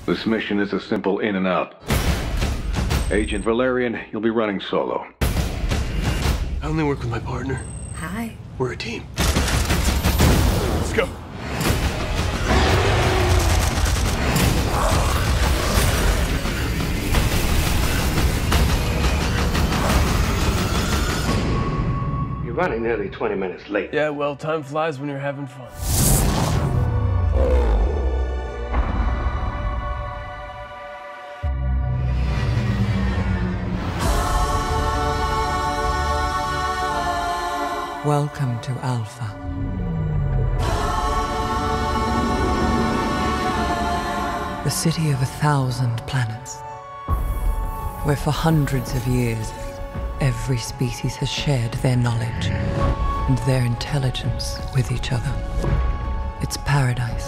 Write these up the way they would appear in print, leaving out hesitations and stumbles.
This mission is a simple in and out. Agent Valerian, you'll be running solo. I only work with my partner. Hi. We're a team. Let's go. You're running nearly 20 minutes late. Yeah, well, time flies when you're having fun. Welcome to Alpha. The city of 1,000 planets, where for hundreds of years, every species has shared their knowledge and their intelligence with each other. It's paradise.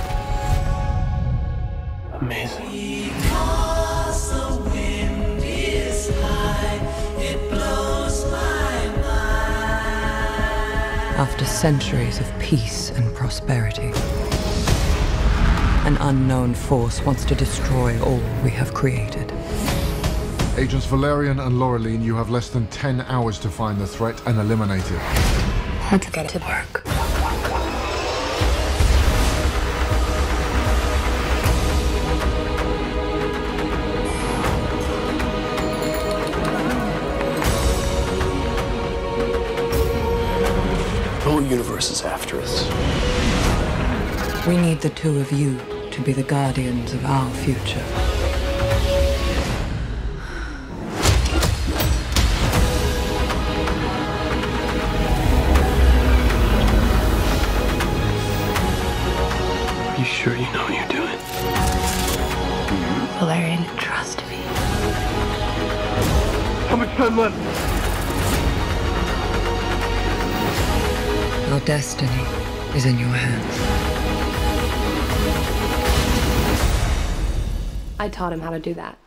Amazing. Because the wind is high, it blows my mind. After centuries of peace and prosperity, an unknown force wants to destroy all we have created. Agents Valerian and Laureline, you have less than 10 hours to find the threat and eliminate it. Let's get to work. The whole universe is after us. We need the two of you to be the guardians of our future. Are you sure you know what you're doing? Valerian, trust me. How much time left? Your destiny is in your hands. I taught him how to do that.